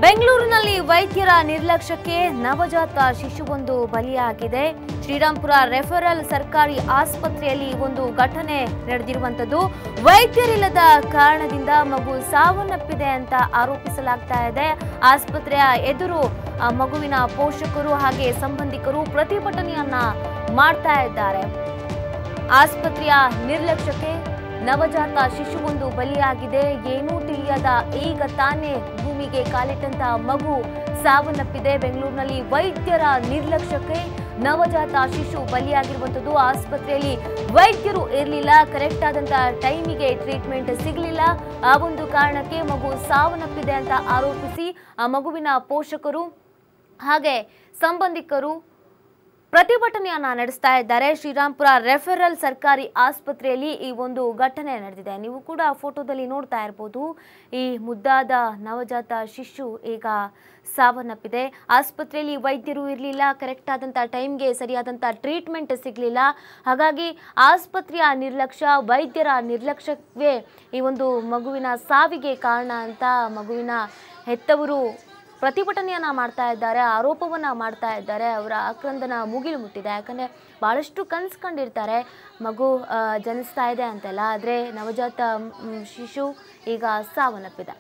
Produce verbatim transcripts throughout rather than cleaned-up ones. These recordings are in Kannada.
ಬೆಂಗಳೂರಿನಲ್ಲಿ ವೈದ್ಯರ ನಿರ್ಲಕ್ಷ್ಯಕ್ಕೆ ನವಜಾತ ಶಿಶುವೊಂದು ಬಲಿಯಾಗಿದೆ. ಶ್ರೀರಾಂಪುರ ರೆಫರಲ್ ಸರ್ಕಾರಿ ಆಸ್ಪತ್ರೆಯಲ್ಲಿ ಒಂದು ಘಟನೆ ನಡೆದಿರುವಂತದ್ದು. ವೈದ್ಯರಿಲ್ಲದ ಕಾರಣದಿಂದ ಮಗು ಸಾವನ್ನಪ್ಪಿದೆ ಅಂತ ಆರೋಪಿಸಲಾಗ್ತಾ ಇದೆ. ಆಸ್ಪತ್ರೆಯ ಎದುರು ಮಗುವಿನ ಪೋಷಕರು ಹಾಗೆ ಸಂಬಂಧಿಕರು ಪ್ರತಿಭಟನೆಯನ್ನ ಮಾಡ್ತಾ ಇದ್ದಾರೆ. ಆಸ್ಪತ್ರೆಯ ನಿರ್ಲಕ್ಷ್ಯಕ್ಕೆ ನವಜಾತ ಶಿಶುವೊಂದು ಬಲಿಯಾಗಿದೆ. ಏನೂ ತಿಳಿಯದ ಈಗ ತಾನೇ ಭೂಮಿಗೆ ಕಾಲಿಟ್ಟಂತ ಮಗು ಸಾವನ್ನಪ್ಪಿದೆ. ಬೆಂಗಳೂರಿನಲ್ಲಿ ವೈದ್ಯರ ನಿರ್ಲಕ್ಷ್ಯಕ್ಕೆ ನವಜಾತ ಶಿಶು ಬಲಿಯಾಗಿರುವಂಥದ್ದು. ಆಸ್ಪತ್ರೆಯಲ್ಲಿ ವೈದ್ಯರು ಇರಲಿಲ್ಲ, ಕರೆಕ್ಟ್ ಆದಂತ ಟೈಮಿಗೆ ಟ್ರೀಟ್ಮೆಂಟ್ ಸಿಗಲಿಲ್ಲ. ಆ ಒಂದು ಕಾರಣಕ್ಕೆ ಮಗು ಸಾವನ್ನಪ್ಪಿದೆ ಅಂತ ಆರೋಪಿಸಿ ಆ ಮಗುವಿನ ಪೋಷಕರು ಹಾಗೆ ಸಂಬಂಧಿಕರು ಪ್ರತಿಭಟನೆಯನ್ನ ನಡೆಸ್ತಾ ಇದ್ದಾರೆ. ಶ್ರೀರಾಂಪುರ ರೆಫರಲ್ ಸರ್ಕಾರಿ ಆಸ್ಪತ್ರೆಯಲ್ಲಿ ಈ ಒಂದು ಘಟನೆ ನಡೆದಿದೆ. ನೀವು ಕೂಡ ಫೋಟೋದಲ್ಲಿ ನೋಡ್ತಾ ಇರಬಹುದು. ಈ ಮುದ್ದಾದ ನವಜಾತ ಶಿಶು ಈಗ ಸಾವನ್ನಪ್ಪಿದೆ. ಆಸ್ಪತ್ರೆಯಲ್ಲಿ ವೈದ್ಯರು ಇರಲಿಲ್ಲ, ಕರೆಕ್ಟ್ ಆದಂಥ ಟೈಮ್ಗೆ ಸರಿಯಾದಂಥ ಟ್ರೀಟ್ಮೆಂಟ್ ಸಿಗಲಿಲ್ಲ. ಹಾಗಾಗಿ ಆಸ್ಪತ್ರೆಯ ನಿರ್ಲಕ್ಷ್ಯ, ವೈದ್ಯರ ನಿರ್ಲಕ್ಷ್ಯವೇ ಈ ಒಂದು ಮಗುವಿನ ಸಾವಿಗೆ ಕಾರಣ ಅಂತ ಮಗುವಿನ ಹೆತ್ತವರು ಪ್ರತಿಭಟನೆಯನ್ನ ಮಾಡ್ತಾ ಇದ್ದಾರೆ, ಆರೋಪವನ್ನ ಮಾಡ್ತಾ ಇದ್ದಾರೆ. ಅವರ ಆಕ್ರಂದನ ಮುಗಿಲು ಮುಟ್ಟಿದೆ. ಯಾಕಂದರೆ ಭಾಳಷ್ಟು ಕನಸು ಕಂಡಿರ್ತಾರೆ ಮಗು ಜನಿಸ್ತಾ ಇದೆ ಅಂತೆಲ್ಲ, ಆದರೆ ನವಜಾತ ಶಿಶು ಈಗ ಸಾವನ್ನಪ್ಪಿದೆ.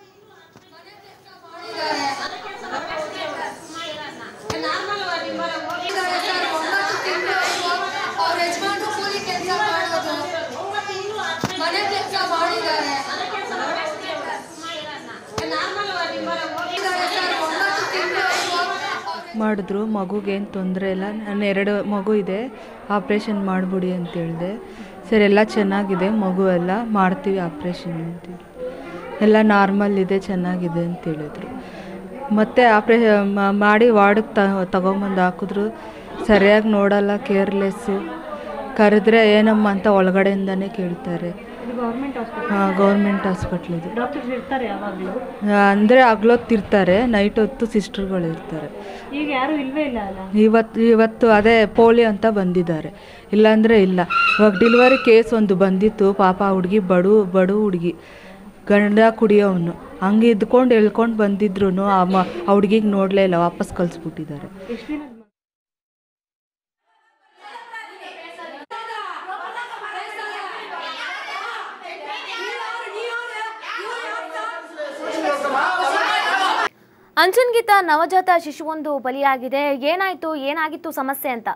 ಮಾಡಿದ್ರು, ಮಗುಗೇನು ತೊಂದರೆ ಇಲ್ಲ, ನಾನು ಎರಡು ಮಗು ಇದೆ, ಆಪ್ರೇಷನ್ ಮಾಡಿಬಿಡಿ ಅಂತ ಹೇಳಿದೆ. ಸರ್ ಎಲ್ಲ ಚೆನ್ನಾಗಿದೆ, ಮಗು ಎಲ್ಲ ಮಾಡ್ತೀವಿ ಆಪ್ರೇಷನ್ ಅಂತೇಳಿ, ಎಲ್ಲ ನಾರ್ಮಲ್ ಇದೆ, ಚೆನ್ನಾಗಿದೆ ಅಂತ ಹೇಳಿದ್ರು. ಮತ್ತು ಆಪ್ರೇಷನ್ ಮಾಡಿ ವಾರ್ಡಿಗೆ ತ ತಗೊಂಬಂದು ಹಾಕಿದ್ರು. ಸರಿಯಾಗಿ ನೋಡಲ್ಲ, ಕೇರ್ಲೆಸ್ಸು. ಕರೆದ್ರೆ ಏನಮ್ಮ ಅಂತ ಒಳಗಡೆಯಿಂದನೇ ಕೇಳ್ತಾರೆ. ಹಾಂ, ಗೌರ್ಮೆಂಟ್ ಹಾಸ್ಪಿಟ್ಲಿದು. ಅಂದರೆ ಹಗ್ಲೊತ್ತಿರ್ತಾರೆ, ನೈಟ್ ಹೊತ್ತು ಸಿಸ್ಟರ್ಗಳು ಇರ್ತಾರೆ. ಈಗ ಯಾರು ಇಲ್ವೇ ಇಲ್ಲ ಅಲ್ಲ. ಇವತ್ತು ಇವತ್ತು ಅದೇ ಪೋಲಿಯೋ ಅಂತ ಬಂದಿದ್ದಾರೆ, ಇಲ್ಲಾಂದರೆ ಇಲ್ಲ. ಇವಾಗ ಡಿಲಿವರಿ ಕೇಸ್ ಒಂದು ಬಂದಿತ್ತು. ಪಾಪ ಹುಡುಗಿ ಬಡು ಬಡು ಹುಡುಗಿ, ಗಂಡ ಕುಡಿಯೋವನು, ಹಂಗೆ ಇದ್ಕೊಂಡು ಎಳ್ಕೊಂಡು ಬಂದಿದ್ರು ಆ ಮ ಆ ಹುಡುಗಿಗೆ ನೋಡಲೇ ಇಲ್ಲ, ವಾಪಸ್ ಕಳಿಸ್ಬಿಟ್ಟಿದ್ದಾರೆ. ಅಂಜನ್ಗಿತ ನವಜಾತ ಶಿಶುವೊಂದು ಬಲಿಯಾಗಿದೆ. ಏನಾಯ್ತು, ಏನಾಗಿತ್ತು ಸಮಸ್ಯೆ ಅಂತ?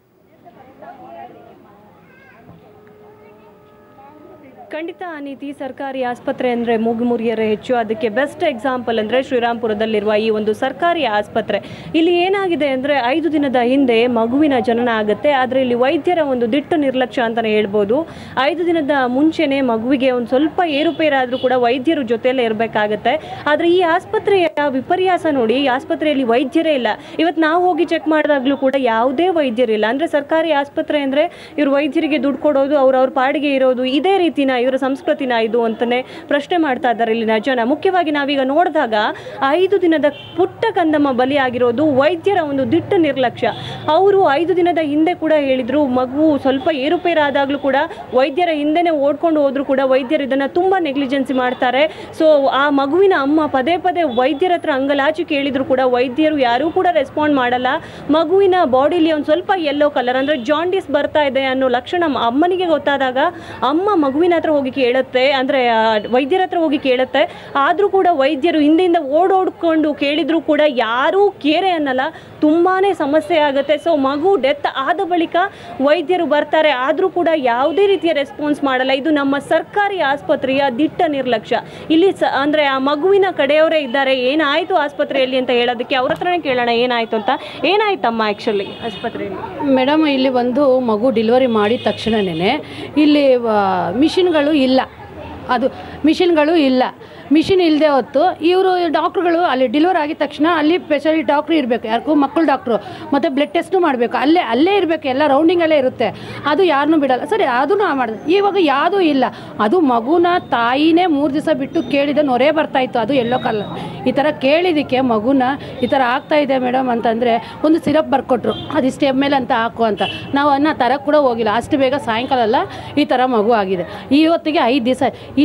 ಖಂಡಿತ ಅನಿತಿ, ಸರ್ಕಾರಿ ಆಸ್ಪತ್ರೆ ಅಂದರೆ ಮೂಗುಮುರಿಯರೇ ಹೆಚ್ಚು. ಅದಕ್ಕೆ ಬೆಸ್ಟ್ ಎಕ್ಸಾಂಪಲ್ ಅಂದರೆ ಶ್ರೀರಾಂಪುರದಲ್ಲಿರುವ ಈ ಒಂದು ಸರ್ಕಾರಿ ಆಸ್ಪತ್ರೆ. ಇಲ್ಲಿ ಏನಾಗಿದೆ ಅಂದರೆ ಐದು ದಿನದ ಹಿಂದೆ ಮಗುವಿನ ಜನನ ಆಗುತ್ತೆ. ಆದರೆ ಇಲ್ಲಿ ವೈದ್ಯರ ಒಂದು ದಿಟ್ಟು ನಿರ್ಲಕ್ಷ್ಯ ಅಂತಲೇ ಹೇಳ್ಬೋದು. ಐದು ದಿನದ ಮುಂಚೆನೇ ಮಗುವಿಗೆ ಒಂದು ಸ್ವಲ್ಪ ಏರುಪೇರಾದರೂ ಕೂಡ ವೈದ್ಯರು ಜೊತೆಯಲ್ಲೇ ಇರಬೇಕಾಗತ್ತೆ. ಆದರೆ ಈ ಆಸ್ಪತ್ರೆಯ ವಿಪರ್ಯಾಸ ನೋಡಿ, ಈ ಆಸ್ಪತ್ರೆಯಲ್ಲಿ ವೈದ್ಯರೇ ಇಲ್ಲ. ಇವತ್ತು ನಾವು ಹೋಗಿ ಚೆಕ್ ಮಾಡಿದಾಗಲೂ ಕೂಡ ಯಾವುದೇ ವೈದ್ಯರಿಲ್ಲ. ಅಂದರೆ ಸರ್ಕಾರಿ ಆಸ್ಪತ್ರೆ ಅಂದರೆ ಇವರು ವೈದ್ಯರಿಗೆ ದುಡ್ಡು ಕೊಡೋದು, ಅವ್ರವ್ರ ಪಾಡಿಗೆ ಇರೋದು, ಇದೇ ರೀತಿನ ಇವರ ಸಂಸ್ಕೃತಿನ ಇದು ಅಂತಲೇ ಪ್ರಶ್ನೆ ಮಾಡ್ತಾ ಇದ್ದಾರೆ ಇಲ್ಲಿನ ಜನ. ಮುಖ್ಯವಾಗಿ ನಾವೀಗ ನೋಡಿದಾಗ ಐದು ದಿನದ ಪುಟ್ಟ ಕಂದಮ್ಮ ಬಲಿಯಾಗಿರೋದು ವೈದ್ಯರ ಒಂದು ದಿಟ್ಟ ನಿರ್ಲಕ್ಷ್ಯ. ಅವರು ಐದು ದಿನದ ಹಿಂದೆ ಕೂಡ ಹೇಳಿದ್ರು, ಮಗು ಸ್ವಲ್ಪ ಏರುಪೇರಾದಾಗಲೂ ಕೂಡ ವೈದ್ಯರ ಹಿಂದೆನೇ ಓಡ್ಕೊಂಡು ಹೋದ್ರು ಕೂಡ ವೈದ್ಯರು ಇದನ್ನು ತುಂಬ ನೆಗ್ಲಿಜೆನ್ಸಿ ಮಾಡ್ತಾರೆ. ಸೊ ಆ ಮಗುವಿನ ಅಮ್ಮ ಪದೇ ಪದೇ ವೈದ್ಯರ ಹತ್ರ ಅಂಗಲಾಚಿ ಕೇಳಿದ್ರು ಕೂಡ ವೈದ್ಯರು ಯಾರೂ ಕೂಡ ರೆಸ್ಪಾಂಡ್ ಮಾಡಲ್ಲ. ಮಗುವಿನ ಬಾಡಿಲಿ ಒಂದು ಸ್ವಲ್ಪ ಯೆಲ್ಲೋ ಕಲರ್ ಅಂದರೆ ಜಾಂಡಿಸ್ ಬರ್ತಾ ಇದೆ ಅನ್ನೋ ಲಕ್ಷಣ ಅಮ್ಮನಿಗೆ ಗೊತ್ತಾದಾಗ ಅಮ್ಮ ಮಗುವಿನ ಹತ್ರ ಹೋಗಿ ಕೇಳುತ್ತೆ, ಅಂದರೆ ವೈದ್ಯರ ಹತ್ರ ಹೋಗಿ ಕೇಳುತ್ತೆ. ಆದರೂ ಕೂಡ ವೈದ್ಯರು ಹಿಂದೆಯಿಂದ ಓಡೋಡ್ಕೊಂಡು ಕೇಳಿದ್ರು ಕೂಡ ಯಾರೂ ಕೇರೆ ಅನ್ನಲ್ಲ. ತುಂಬಾ ಸಮಸ್ಯೆ ಆಗುತ್ತೆ. ಸೊ ಮಗು ಡೆತ್ ಆದ ಬಳಿಕ ವೈದ್ಯರು ಬರ್ತಾರೆ, ಆದರೂ ಕೂಡ ಯಾವುದೇ ರೀತಿಯ ರೆಸ್ಪಾನ್ಸ್ ಮಾಡಲ್ಲ. ಇದು ನಮ್ಮ ಸರ್ಕಾರಿ ಆಸ್ಪತ್ರೆಯ ದಿಟ್ಟ ನಿರ್ಲಕ್ಷ್ಯ. ಇಲ್ಲಿ ಸ ಅಂದರೆ ಆ ಮಗುವಿನ ಕಡೆಯವರೇ ಇದ್ದಾರೆ. ಏನಾಯಿತು ಆಸ್ಪತ್ರೆಯಲ್ಲಿ ಅಂತ ಹೇಳೋದಕ್ಕೆ ಅವ್ರ ಹತ್ರನೇ ಕೇಳೋಣ ಏನಾಯಿತು ಅಂತ. ಏನಾಯ್ತಮ್ಮ ಆ್ಯಕ್ಚುಲಿ ಆಸ್ಪತ್ರೆಯಲ್ಲಿ? ಮೇಡಮ್, ಇಲ್ಲಿ ಒಂದು ಮಗು ಡೆಲಿವರಿ ಮಾಡಿದ ತಕ್ಷಣವೇ ಇಲ್ಲಿ ಮಿಷಿನ್ಗಳು ಇಲ್ಲ, ಅದು ಮಿಷಿನ್ಗಳು ಇಲ್ಲ. ಮಿಷಿನ್ ಇಲ್ಲದೆ ಹೊತ್ತು ಇವರು ಡಾಕ್ಟ್ರುಗಳು ಅಲ್ಲಿ ಡೆಲಿವರ್ ಆಗಿದ ತಕ್ಷಣ ಅಲ್ಲಿ ಸ್ಪೆಷಲಿ ಡಾಕ್ಟ್ರು ಇರಬೇಕು, ಯಾರಿಗೂ ಮಕ್ಕಳು ಡಾಕ್ಟ್ರು, ಮತ್ತು ಬ್ಲಡ್ ಟೆಸ್ಟು ಮಾಡಬೇಕು, ಅಲ್ಲೇ ಅಲ್ಲೇ ಇರಬೇಕು, ಎಲ್ಲ ರೌಂಡಿಂಗಲ್ಲೇ ಇರುತ್ತೆ. ಅದು ಯಾರನ್ನೂ ಬಿಡಲ್ಲ. ಸರಿ, ಅದನ್ನು ಮಾಡಿದೆ. ಇವಾಗ ಯಾವುದೂ ಇಲ್ಲ. ಅದು ಮಗುನ ತಾಯಿನೇ ಮೂರು ದಿವಸ ಬಿಟ್ಟು ಕೇಳಿದ ನೊರೆ ಬರ್ತಾಯಿತ್ತು, ಅದು ಎಲ್ಲೋ ಕಲ್ಲ. ಈ ಥರ ಕೇಳಿದ್ದಕ್ಕೆ ಮಗುನ ಈ ಥರ ಆಗ್ತಾಯಿದೆ ಮೇಡಮ್ ಅಂತಂದರೆ ಒಂದು ಸಿರಪ್ ಬರ್ಕೊಟ್ರು, ಅದಿಷ್ಟು ಎಮ್ ಎಲ್ ಅಂತ ಹಾಕು ಅಂತ. ನಾವು ಅನ್ನ ತರಕ್ಕೆ ಕೂಡ ಹೋಗಿಲ್ಲ, ಅಷ್ಟು ಬೇಗ ಸಾಯಂಕಾಲ ಈ ಥರ ಮಗು ಆಗಿದೆ. ಇವತ್ತಿಗೆ ಐದು ದಿವಸ ಇಲ್ಲಿಂದ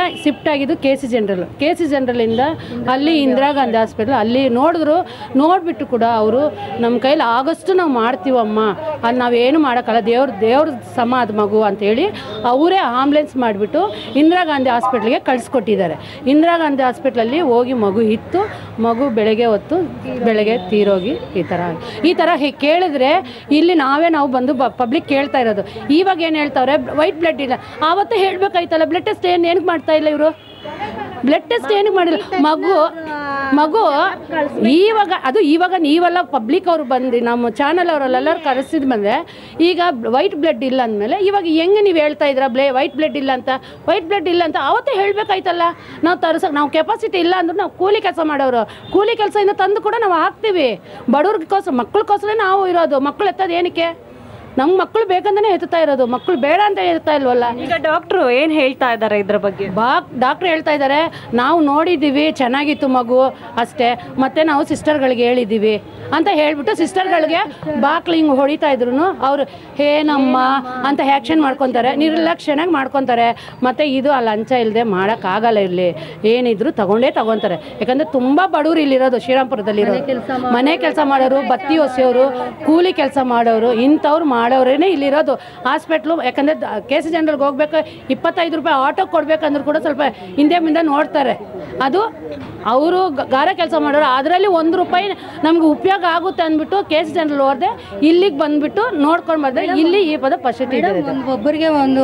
ಶಿಫ್ಟ್ ಆಗಿದ್ದು K C General K C ಜನರಲಿಂದ ಅಲ್ಲಿ ಇಂದಿರಾ ಗಾಂಧಿ ಹಾಸ್ಪಿಟ್ಲ್ ಅಲ್ಲಿ ನೋಡಿದ್ರು. ನೋಡಿಬಿಟ್ಟು ಕೂಡ ಅವರು ನಮ್ಮ ಕೈಲಿ ಆಗೋಷ್ಟು ನಾವು ಮಾಡ್ತೀವಮ್ಮ, ಅಲ್ಲಿ ನಾವೇನು ಮಾಡೋಕ್ಕಲ್ಲ, ದೇವ್ರ ದೇವ್ರ ಸಮ ಅದು ಮಗು ಅಂತೇಳಿ ಅವರೇ ಆಂಬ್ಯುಲೆನ್ಸ್ ಮಾಡಿಬಿಟ್ಟು ಇಂದಿರಾ ಗಾಂಧಿ ಹಾಸ್ಪಿಟ್ಲಿಗೆ ಕಳಿಸ್ಕೊಟ್ಟಿದ್ದಾರೆ. ಇಂದಿರಾ ಗಾಂಧಿ ಹಾಸ್ಪಿಟ್ಲಲ್ಲಿ ಹೋಗಿ ಮಗು ಇತ್ತು. ಮಗು ಬೆಳಗ್ಗೆ ಹೊತ್ತು ಬೆಳಗ್ಗೆ ತೀರೋಗಿ ಈ ಥರ ಈ ಥರ ಕೇಳಿದ್ರೆ ಇಲ್ಲಿ ನಾವೇ ನಾವು ಬಂದು ಪಬ್ಲಿಕ್ ಕೇಳ್ತಾ ಇರೋದು. ಇವಾಗ ಏನು ಹೇಳ್ತಾವ್ರೆ, ವೈಟ್ ಬ್ಲಡ್ ಇಲ್ಲ. ಆವತ್ತೇ ಹೇಳಬೇಕಾಯ್ತಲ್ಲ, ಬ್ಲಡ್ ಟೆಸ್ಟ್ ಏನು ಏನಕ್ಕೆ ಮಾಡ್ತಾ ಇಲ್ಲ ಇವರು? ಬ್ಲಡ್ ಟೆಸ್ಟ್ ಏನಕ್ಕೆ ಮಾಡಿಲ್ಲ? ಮಗು ಮಗು ಇವಾಗ ಅದು ಇವಾಗ ನೀವೆಲ್ಲ ಪಬ್ಲಿಕ್ ಅವರು ಬಂದು ನಮ್ಮ ಚಾನಲ್ ಅವರಲ್ಲೆಲ್ಲರೂ ಕರೆಸಿದ ಮೇಲೆ ಈಗ ವೈಟ್ ಬ್ಲಡ್ ಇಲ್ಲ ಅಂದಮೇಲೆ ಇವಾಗ ಹೆಂಗೆ ನೀವು ಹೇಳ್ತಾ ಇದ್ದೀರಾ ಬ್ಲೇ ವೈಟ್ ಬ್ಲಡ್ ಇಲ್ಲ ಅಂತ? ವೈಟ್ ಬ್ಲಡ್ ಇಲ್ಲ ಅಂತ ಆವತ್ತೇ ಹೇಳಬೇಕಾಯ್ತಲ್ಲ. ನಾವು ತರಿಸೋಕೆ ನಾವು ಕೆಪಾಸಿಟಿ ಇಲ್ಲ ಅಂದ್ರೂ ನಾವು ಕೂಲಿ ಕೆಲಸ ಮಾಡೋರು, ಕೂಲಿ ಕೆಲಸದಿಂದ ತಂದು ಕೂಡ ನಾವು ಹಾಕ್ತೀವಿ. ಬಡವ್ರಿಗೋಸ್ಕರ ಮಕ್ಕಳಿಗೋಸ್ಕರ ನಾವು ಇರೋದು. ಮಕ್ಕಳು ಎತ್ತೋದು ಏನಕ್ಕೆ? ನಮ್ಮ ಮಕ್ಕಳು ಬೇಕಂತಾನೆ ಎತ್ತುತ್ತಾ ಇರೋದು, ಮಕ್ಕಳು ಬೇಡ ಅಂತ ಹೇಳ್ತಾ ಇಲ್ವಲ್ಲ. ಈಗ ಡಾಕ್ಟ್ರು ಏನು ಹೇಳ್ತಾ ಇದ್ದಾರೆ ಇದ್ರ ಬಗ್ಗೆ? ಬಾ ಡಾಕ್ಟ್ರು ಹೇಳ್ತಾ ಇದ್ದಾರೆ, ನಾವು ನೋಡಿದ್ದೀವಿ, ಚೆನ್ನಾಗಿತ್ತು ಮಗು ಅಷ್ಟೇ, ಮತ್ತು ನಾವು ಸಿಸ್ಟರ್ಗಳಿಗೆ ಹೇಳಿದ್ದೀವಿ ಅಂತ ಹೇಳ್ಬಿಟ್ಟು ಸಿಸ್ಟರ್ಗಳಿಗೆ ಬಾಕ್ಲು ಹಿಂಗೆ ಹೊಡಿತಾ ಇದ್ರು ಅವರು ಏನಮ್ಮ ಅಂತ ಆ್ಯಕ್ಷನ್ ಮಾಡ್ಕೊತಾರೆ, ನಿರ್ಲಕ್ಷಣೆಗೆ ಮಾಡ್ಕೊತಾರೆ. ಮತ್ತು ಇದು ಆ ಲಂಚ ಇಲ್ಲದೆ ಮಾಡೋಕ್ಕಾಗಲ್ಲ. ಇಲ್ಲಿ ಏನಿದ್ರು ತಗೊಂಡೇ ತಗೊತಾರೆ. ಯಾಕಂದರೆ ತುಂಬ ಬಡವರು ಇಲ್ಲಿರೋದು, ಶ್ರೀರಾಮ್ಪುರದಲ್ಲಿರೋ ಮನೆ ಕೆಲಸ ಮಾಡೋರು, ಬತ್ತಿ ಹೊಸೆಯವರು, ಕೂಲಿ ಕೆಲಸ ಮಾಡೋರು, ಇಂಥವ್ರು ಮಾಡೋರೇನೆ ಇಲ್ಲಿರೋದು ಹಾಸ್ಪಿಟ್ಲು. ಯಾಕಂದರೆ ಕೆ ಸಿ ಜನರಲ್ಗೆ ಹೋಗ್ಬೇಕು, ಇಪ್ಪತ್ತೈದು ರೂಪಾಯಿ ಆಟೋ ಕೊಡ್ಬೇಕಂದ್ರೂ ಕೂಡ ಸ್ವಲ್ಪ ಹಿಂದೆ ಮುಂದೆ ನೋಡ್ತಾರೆ. ಅದು ಅವರು ಗಾರೆ ಕೆಲಸ ಮಾಡೋರು, ಅದರಲ್ಲಿ ಒಂದು ರೂಪಾಯಿ ನಮ್ಗೆ ಉಪಯೋಗ ಆಗುತ್ತೆ ಅಂದ್ಬಿಟ್ಟು ಕೆ ಸಿ ಜನರಲ್ ಹೋದೆ ಇಲ್ಲಿಗೆ ಬಂದುಬಿಟ್ಟು ನೋಡ್ಕೊಂಡು ಬಂದರೆ ಇಲ್ಲಿ ಈ ಪದ ಫಸ್ಟ್ ಇದೆ. ಒಬ್ಬರಿಗೆ ಒಂದು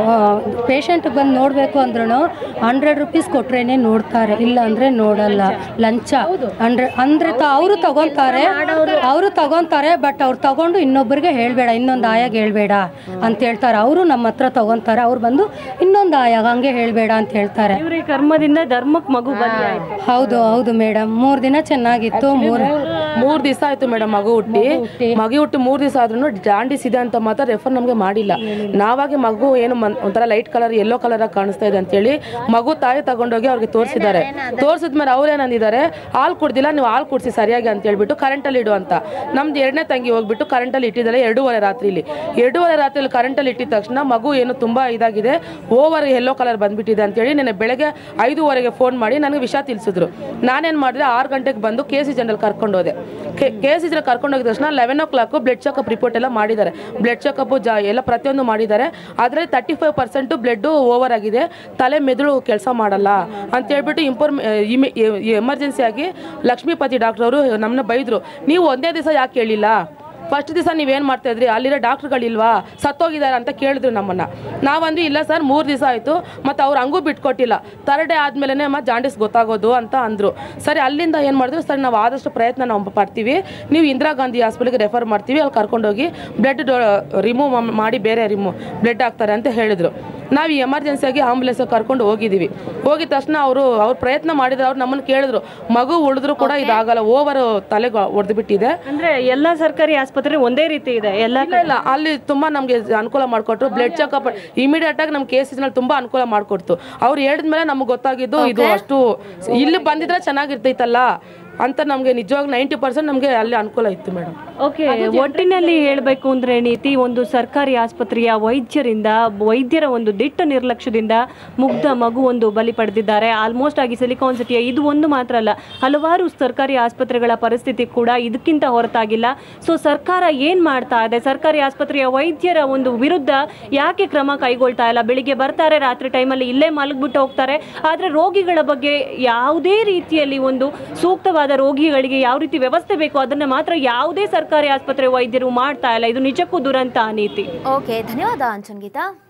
ಪೇಷಂಟ್ಗೆ ಬಂದು ನೋಡಬೇಕು ಅಂದ್ರೂ ಹಂಡ್ರೆಡ್ ರುಪೀಸ್ ಕೊಟ್ರೇನೆ ನೋಡ್ತಾರೆ, ಇಲ್ಲ ಅಂದರೆ ನೋಡಲ್ಲ. ಲಂಚ ಹಂಡ್ರೆಡ್ ಅಂದರೆ ಅವರು ತಗೊತಾರೆ ಅವರು ತಗೊತಾರೆ ಬಟ್ ಅವ್ರು ತಗೊಂಡು ಇನ್ನೊಬ್ಬರಿಗೆ ಹೇಳಬೇಡ, ಇನ್ನೊಂದು ಆಯಾಗ ಹೇಳ್ಬೇಡ ಅಂತ ಹೇಳ್ತಾರೆ. ಅವರು ನಮ್ಮ ಹತ್ರ ತಗೊತಾರೆ, ಅವ್ರು ಬಂದು ಇನ್ನೊಂದು ಆಯಾಗ ಹಂಗೆ ಹೇಳ್ಬೇಡ ಅಂತ ಹೇಳ್ತಾರೆ. ಕರ್ಮದಿಂದ ಧರ್ಮಕ್ಕೆ ಮಗು ಬಲಿ ಆಯ್ತು. ಹೌದು ಹೌದು ಮೇಡಮ್, ಮೂರು ದಿನ ಚೆನ್ನಾಗಿತ್ತು. ಮೂರು ಮೂರು ದಿವಸ ಆಯ್ತು ಮೇಡಮ್ ಮಗು ಹುಟ್ಟಿ. ಮಗು ಹುಟ್ಟಿ ಮೂರು ದಿವಸ ಆದ್ರೂ ಜಾಂಡೀಸ್ ಇದೆ ಅಂತ ಮಾತ್ರ ರೆಫರ್ ನಮಗೆ ಮಾಡಿಲ್ಲ. ನಾವಾಗಿ ಮಗು ಏನು ಒಂಥರ ಲೈಟ್ ಕಲರ್ ಯೆಲ್ಲೋ ಕಲರ್ ಆಗಿ ಕಾಣಿಸ್ತಾ ಇದೆ ಅಂತೇಳಿ ಮಗು ತಾಯಿ ತಗೊಂಡೋಗಿ ಅವ್ರಿಗೆ ತೋರಿಸಿದ್ದಾರೆ. ತೋರಿಸಿದ್ಮೇಲೆ ಅವ್ರೇನಂದಿದ್ದಾರೆ, ಹಾಲು ಕುಡ್ದಿಲ್ಲ, ನೀವು ಹಾಲು ಕುಡಿಸಿ ಸರಿಯಾಗಿ ಅಂತ ಹೇಳ್ಬಿಟ್ಟು ಕರೆಂಟಲ್ಲಿ ಇಡು ಅಂತ. ನಮ್ದು ಎರಡನೇ ತಂಗಿ ಹೋಗ್ಬಿಟ್ಟು ಕರೆಂಟಲ್ಲಿ ಇಟ್ಟಿದ್ದಾರೆ ಎರಡೂವರೆ ರಾತ್ರಿಲಿ. ಎರಡೂವರೆ ರಾತ್ರಿಲಿ ಕರೆಂಟಲ್ಲಿ ಇಟ್ಟಿದ ತಕ್ಷಣ ಮಗು ಏನು ತುಂಬ ಇದಾಗಿದೆ, ಓವರ್ ಯೆಲ್ಲೋ ಕಲರ್ ಬಂದ್ಬಿಟ್ಟಿದೆ ಅಂತೇಳಿ ನೆನ್ನೆ ಬೆಳಗ್ಗೆ ಐದೂವರೆಗೆ ಫೋನ್ ಮಾಡಿ ನನಗೆ ವಿಷಯ ತಿಳಿಸಿದ್ರು. ನಾನೇನು ಮಾಡಿದೆ, ಆರು ಗಂಟೆಗೆ ಬಂದು ಕೆ ಸಿ ಜನರಲ್ ಕರ್ಕೊಂಡು ಹೋದೆ. ಕೆ ಸಿ ಜನರಲ್ ಕರ್ಕೊಂಡು ಹೋಗಿದ ತಕ್ಷಣ eleven o'clock blood checkup report ಎಲ್ಲ ಮಾಡಿದ್ದಾರೆ. ಬ್ಲಡ್ ಚೆಕಪ್ಪು ಜಾ ಎಲ್ಲ ಪ್ರತಿಯೊಂದು ಮಾಡಿದ್ದಾರೆ. ಅದರಲ್ಲಿ thirty five percent blood over ಆಗಿದೆ, ತಲೆ ಮೆದುಳು ಕೆಲಸ ಮಾಡಲ್ಲ ಅಂತ ಹೇಳ್ಬಿಟ್ಟು ಇಂಪೋರ್ಮ್ ಎಮರ್ಜೆನ್ಸಿಯಾಗಿ ಲಕ್ಷ್ಮೀಪತಿ ಡಾಕ್ಟರ್ ಅವರು ನಮ್ಮನ್ನ ಬೈದರು. ನೀವು ಒಂದೇ ದಿವಸ ಯಾಕೆ ಹೇಳಿಲ್ಲ, ಫಸ್ಟ್ ದಿವಸ ನೀವೇನು ಮಾಡ್ತಾಯಿದ್ರಿ, ಅಲ್ಲಿರೋ ಡಾಕ್ಟ್ರುಗಳಿಲ್ವಾ, ಸತ್ತೋಗಿದ್ದಾರೆ ಅಂತ ಕೇಳಿದ್ರು ನಮ್ಮನ್ನು. ನಾವಂದು ಇಲ್ಲ ಸರ್, ಮೂರು ದಿವಸ ಆಯಿತು, ಮತ್ತು ಅವ್ರು ಹಂಗೂ ಬಿಟ್ಕೊಟ್ಟಿಲ್ಲ, ತರ್ಡ್ ಡೇ ಆದಮೇಲೆ ಮತ್ತು ಜಾಂಡೀಸ್ ಗೊತ್ತಾಗೋದು ಅಂತ ಅಂದರು. ಸರಿ, ಅಲ್ಲಿಂದ ಏನು ಮಾಡಿದ್ರು, ಸರಿ ನಾವು ಆದಷ್ಟು ಪ್ರಯತ್ನ ನಾವು ಪಡ್ತೀವಿ, ನೀವು ಇಂದಿರಾ ಗಾಂಧಿ ಹಾಸ್ಪಿಟ್ಲಿಗೆ ರೆಫರ್ ಮಾಡ್ತೀವಿ, ಅಲ್ಲಿ ಕರ್ಕೊಂಡೋಗಿ ಬ್ಲಡ್ ರಿಮೂವ್ ಮಾಡಿ ಬೇರೆ ರಿಮೂವ್ ಬ್ಲಡ್ ಹಾಕ್ತಾರೆ ಅಂತ ಹೇಳಿದರು. ನಾವು ಈ ಎಮರ್ಜೆನ್ಸಿಯಾಗಿ ಆಂಬುಲೆನ್ಸ್ ಕರ್ಕೊಂಡು ಹೋಗಿದ್ದೀವಿ. ಹೋಗಿದ ತಕ್ಷಣ ಅವರು ಅವ್ರು ಪ್ರಯತ್ನ ಮಾಡಿದ್ರು. ಅವ್ರು ನಮ್ಮನ್ನು ಕೇಳಿದ್ರು, ಮಗು ಉಳಿದ್ರು ಕೂಡ ಇದಾಗಲ್ಲ, ಓವರ್ ತಲೆಗೆ ಹೊಡೆದು ಬಿಟ್ಟಿದೆ. ಅಂದರೆ ಎಲ್ಲ ಸರ್ಕಾರಿ ಆಸ್ಪತ್ರೆ ಒಂದೇ ರೀತಿ ಇದೆ ಎಲ್ಲ? ಇಲ್ಲ, ಅಲ್ಲಿ ತುಂಬ ನಮಗೆ ಅನುಕೂಲ ಮಾಡಿಕೊಟ್ರು. ಬ್ಲಡ್ ಚೆಕಪ್ ಇಮಿಡಿಯೇಟ್ ಆಗಿ ನಮ್ಮ ಕೇಸಿನಲ್ಲಿ ತುಂಬ ಅನುಕೂಲ ಮಾಡಿಕೊಡ್ತು. ಅವ್ರು ಹೇಳಿದ್ಮೇಲೆ ನಮ್ಗೆ ಗೊತ್ತಾಗಿದ್ದು ಇದು ಅಷ್ಟು ಇಲ್ಲಿ ಬಂದಿದ್ರೆ ಚೆನ್ನಾಗಿರ್ತೈತಲ್ಲ ಅಂತ ನಮಗೆ ನಿಜವಾಗಿ ನೈಂಟಿ ಪರ್ಸೆಂಟ್ ನಮಗೆ ಅಲ್ಲಿ ಅನುಕೂಲ ಇತ್ತು ಮೇಡಮ್. ಓಕೆ, ಒಟ್ಟಿನಲ್ಲಿ ಹೇಳಬೇಕು ಅಂದರೆ ನೀತಿ, ಒಂದು ಸರ್ಕಾರಿ ಆಸ್ಪತ್ರೆಯ ವೈದ್ಯರಿಂದ ವೈದ್ಯರ ಒಂದು ದಿಟ್ಟ ನಿರ್ಲಕ್ಷ್ಯದಿಂದ ಮುಗ್ಧ ಮಗು ಒಂದು ಬಲಿ ಪಡೆದಿದ್ದಾರೆ. ಆಲ್ಮೋಸ್ಟ್ ಆಗಿ ಸಿಲಿಕಾನ್ ಸಿಟಿಯ ಇದು ಒಂದು ಮಾತ್ರ ಅಲ್ಲ, ಹಲವಾರು ಸರ್ಕಾರಿ ಆಸ್ಪತ್ರೆಗಳ ಪರಿಸ್ಥಿತಿ ಕೂಡ ಇದಕ್ಕಿಂತ ಹೊರತಾಗಿಲ್ಲ. ಸೊ ಸರ್ಕಾರ ಏನು ಮಾಡ್ತಾ ಇದೆ, ಸರ್ಕಾರಿ ಆಸ್ಪತ್ರೆಯ ವೈದ್ಯರ ಒಂದು ವಿರುದ್ಧ ಯಾಕೆ ಕ್ರಮ ಕೈಗೊಳ್ತಾ ಇಲ್ಲ? ಬೆಳಿಗ್ಗೆ ಬರ್ತಾರೆ, ರಾತ್ರಿ ಟೈಮಲ್ಲಿ ಇಲ್ಲೇ ಮಲಗಿಬಿಟ್ಟು ಹೋಗ್ತಾರೆ. ಆದರೆ ರೋಗಿಗಳ ಬಗ್ಗೆ ಯಾವುದೇ ರೀತಿಯಲ್ಲಿ ಒಂದು ಸೂಕ್ತವಾದ ರೋಗಿಗಳಿಗೆ ಯಾವ ರೀತಿ ವ್ಯವಸ್ಥೆ ಬೇಕು ಅದನ್ನ ಮಾತ್ರ ಯಾವುದೇ ಸರ್ಕಾರಿ ಆಸ್ಪತ್ರೆ ವೈದ್ಯರು ಮಾಡ್ತಾ ಇಲ್ಲ. ಇದು ನಿಜಕ್ಕೂ ದುರಂತ ನೀತಿ. ಓಕೆ, ಧನ್ಯವಾದ ಅಂಚನ್ ಗೀತಾ.